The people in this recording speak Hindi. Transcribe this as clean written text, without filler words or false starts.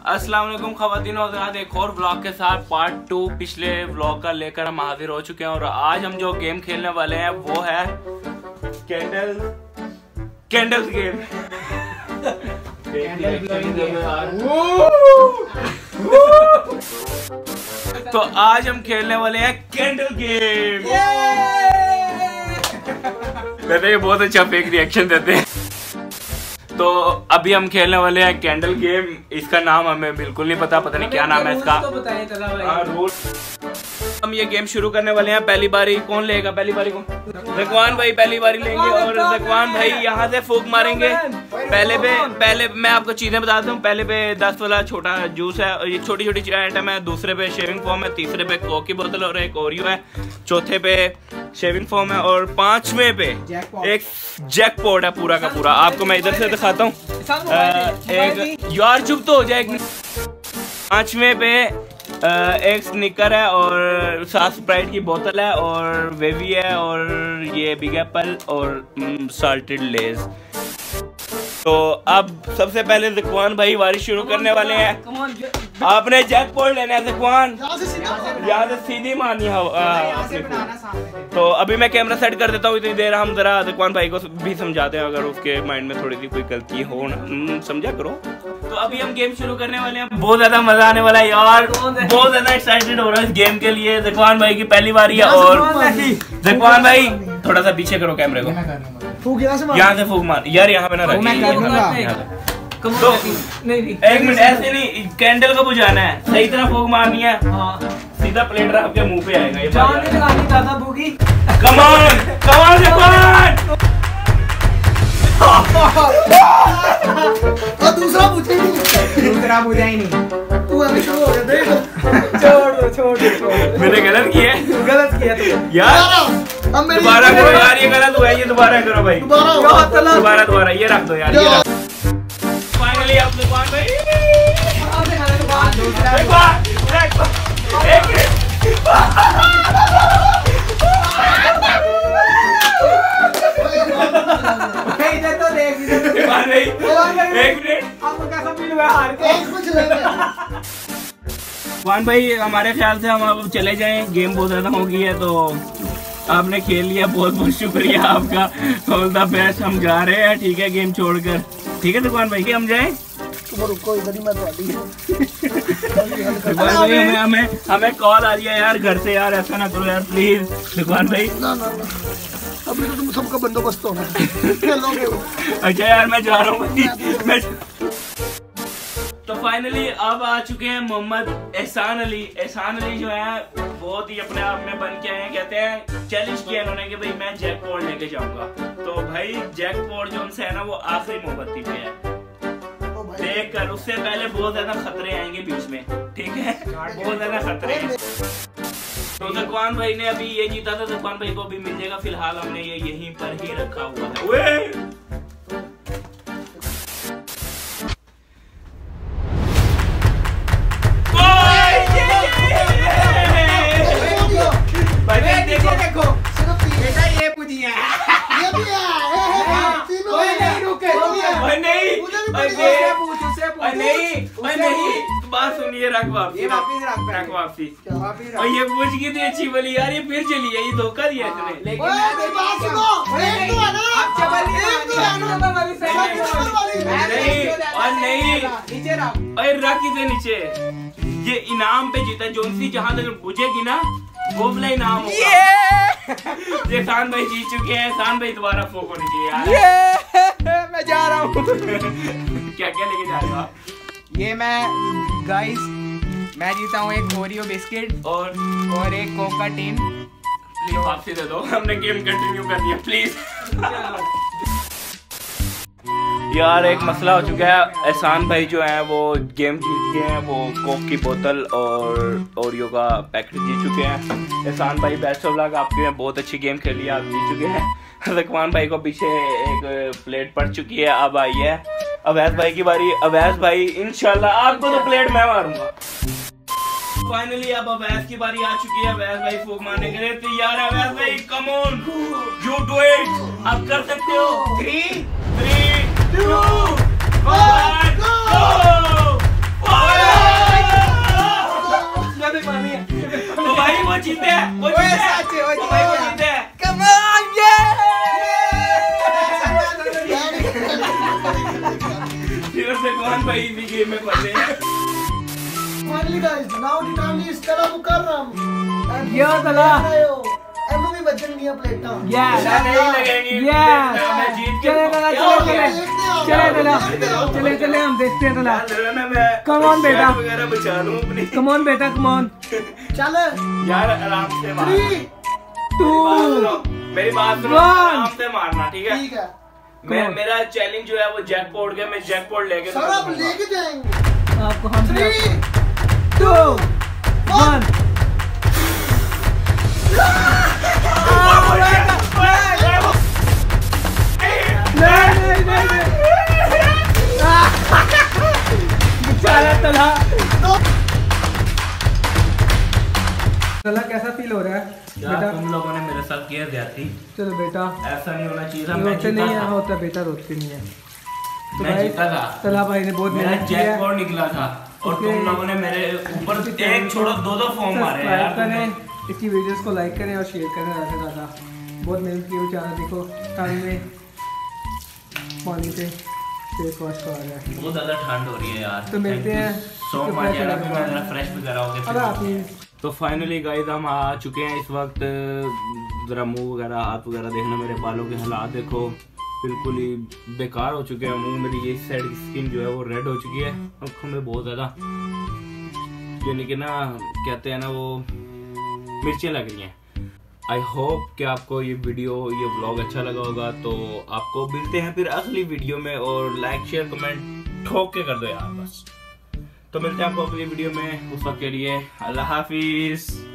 अस्सलाम वालेकुम ख़वातीन और हज़रात, एक और व्लॉग के साथ पार्ट 2 पिछले व्लॉग का लेकर हम हाजिर हो चुके हैं। और आज हम जो गेम खेलने वाले हैं वो है कैंडल्स गेम। तो आज हम खेलने वाले हैं कैंडल गेम। वैसे ये बहुत अच्छा फेक रिएक्शन देते हैं। तो अभी हम खेलने वाले हैं कैंडल गेम। इसका नाम हमें बिल्कुल नहीं पता नहीं क्या नाम है इसका। हम ये गेम शुरू करने वाले हैं। पहली बारी कौन लेगा? पहली बारी कौन? ज़कवान भाई पहली बारी लेंगे और ज़कवान भाई यहाँ से फूक मारेंगे। पहले मैं आपको चीजें बताता हूँ। पहले पे 10 वाला छोटा जूस है और ये छोटी छोटी आइटम है। दूसरे पे शेविंग फोम है। तीसरे पे कोक की बोतल और एक ओरियो है। चौथे पे शेविंग फोम है और 5वें पे एक जैकपॉट है पूरा का पूरा। आपको मैं इधर से दिखाता हूँ। एक यार चुप तो हो जाए। 5वें पे एक स्निकर है और 7 स्प्राइट की बोतल है और वेवी है और ये बिग एप्पल और साल्टेड लेज। तो अब सबसे पहले ज़कवान भाई वारी शुरू करने वाले हैं। आपने जैकपॉट लेना है ज़कवान, यहाँ से सीधी मारनी है। तो अभी मैं कैमरा सेट कर देता हूँ। इतनी देर हम जरा ज़कवान भाई को भी समझाते हैं, अगर उसके माइंड में थोड़ी सी कोई गलती हो ना, समझा करो। तो अभी हम गेम शुरू करने वाले हैं। बहुत ज्यादा मजा आने वाला है यार, बहुत ज्यादा एक्साइटेड हो रहा है इस गेम के लिए। ज़कवान भाई की पहली बारी है और ज़कवान भाई थोड़ा सा पीछे करो कैमरे को। यहाँ से फूक मार यार, यहाँ पे ना रखिए। तो एक मिनट, ऐसे नहीं, कैंडल को बुझाना है, सही तरह फूक मारनी है। सीधा प्लेट आपके मुंह पे आएगा। ये कमान कमान ज़कवान। दूसरा बुझा ही नहीं। तू अभी शुरू हो गया, देख। छोड़। मैंने गलत किया तू यार। दोबारा करो यार, ये गलत हुआ है। ये दोबारा करो भाई, दोबारा ये रख दो यार। ये रख। फाइनली आप ज़कवान भाई ज़कवान भाई हमारे ख्याल से हम अब चले जाएं। गेम बहुत ज्यादा हो गई है तो आपने खेल लिया, बहुत बहुत शुक्रिया आपका। All the best. हम जा रहे हैं, ठीक है, गेम छोड़कर। ठीक है ज़कवान भाई, हम जाएं? रुको इधर ही मैं हमें कॉल आ रही है यार घर से। यार ऐसा ना करो यार प्लीज ज़कवान भाई। अभी तो तुम सबका बंदोबस्त होगा। अच्छा यार मैं जा रहा हूँ। तो फाइनली अब आ चुके हैं मोहम्मद एहसान अली। एहसान अली जो है बहुत ही अपने आप में बन के आए हैं। कहते हैं चैलेंज किया इन्होंने कि भाई मैं जैकपॉट लेके जाऊंगा। तो भाई जैकपॉट जो उनसे है ना वो आखिरी मोमबत्ती पे है। देख कर उससे पहले बहुत ज्यादा खतरे आएंगे बीच में, ठीक है, बहुत ज्यादा खतरे हैं। तो ज़कवान भाई ने अभी ये जीता था। ज़कवान भाई को अभी मिल जाएगा। फिलहाल हमने ये यहीं पर ही रखा हुआ है। देखो बेटा, ये पूछी है, ये भी नहीं बात सुनिए। रख वापसी। और ये पूछ की थी अच्छी बोली यार, ये फिर चली है। ये धोखा दिया इसने। नहीं रख इसे नीचे। ये इनाम पे जीता। जोनसी जहाँ तक बुझेगी ना वो वाला इनाम होगा। एहसान भाई जीत चुके हैं। एहसान भाई दोबारा फोक होनी चाहिए यार। मैं जा रहा हूँ। क्या क्या लेके जा रहे हो आप? ये मैं जीता हूँ एक ओरियो बिस्किट और एक कोका टीन। प्लीज वापसी दे दो, हमने गेम कंटिन्यू कर दिया प्लीज। यार एक मसला हो चुका है। एहसान भाई जो है वो गेम जीत गए हैं। वो कोक की बोतल और ओरियो का पैकेट जीत चुके हैं। एहसान भाई बेस्ट ऑफ लक, आपके में बहुत अच्छी गेम खेली है, आप जीत चुके हैं। ज़कवान भाई को पीछे एक प्लेट पड़ चुकी है। अब आई है अवैस भाई की बारी। अवैस भाई इंशाल्लाह आपको तो प्लेट मैं मारूंगा। फाइनली अब अवैस की बारी आ चुकी है। अवैस भाई फूक मारने के लिए तैयार है। अवैस भाई come on, you do it, आप कर सकते हो। 3, 2, 1, go! इजी गेम में फंसे हैं। Finally guys, now the time is Tala Mukarram. Yo Tala. एमओ भी बचनगियां प्लेटां। नहीं लगेंगी। मैं जीत के चले हम देखते हैं तला। कम ऑन बेटा। वगैरह बचा लूं अपनी। कम ऑन बेटा, कम ऑन। चल यार आराम से मार। 3 2 मेरी बात सुनो, आराम से मारना, ठीक है? ठीक है। मेरा चैलेंज जो है वो जैकपॉट का, मैं जैकपॉट लेके सर आप लेके जाएंगे। आपको हम 3 2 1 तला कैसा फील हो रहा है बेटा? तुम लोगों ने मेरे साथ किया ज्यादती। चलो बेटा, ऐसा नहीं होना चाहिए था। रोते नहीं है, होता बेटा, रोते नहीं है। तो मैं भाई जीता था। तला भाई ने बहुत मेरा मेहनत किया है। जैकपॉट निकला था और तुम लोगों ने मेरे ऊपर एक छोड़ो दो फॉर्म मारे हैं यार। करें, इसकी वीडियोस को लाइक करें और शेयर करें ज़्यादा से ज़्यादा। बहुत मेहनत की बेचारा, देखो ठंड में पानी से फेस वॉश कर रहा है। बहुत ज्यादा ठंड हो रही है यार। तो मिलते हैं सो मच यार, अभी मैं जरा फ्रेश वगैरह हो गया। तो फाइनली गाइस हम आ चुके हैं इस वक्त। जरा मुंह वगैरह हाथ वगैरह देखना, मेरे बालों के हालात देखो, बिल्कुल ही बेकार हो चुके हैं। मुंह मेरी ये साइड की स्किन जो है वो रेड हो चुकी है, आंखों में बहुत ज्यादा यानी कि ना कहते हैं ना वो मिर्चें लग रही हैं। आई होप कि आपको ये वीडियो ये व्लॉग अच्छा लगा होगा। तो आपको मिलते हैं फिर अगली वीडियो में, और लाइक शेयर कमेंट ठोक के कर दो यार बस। तो मिलते हैं आपको अगली वीडियो में, उस वक्त के लिए अल्लाह हाफिज।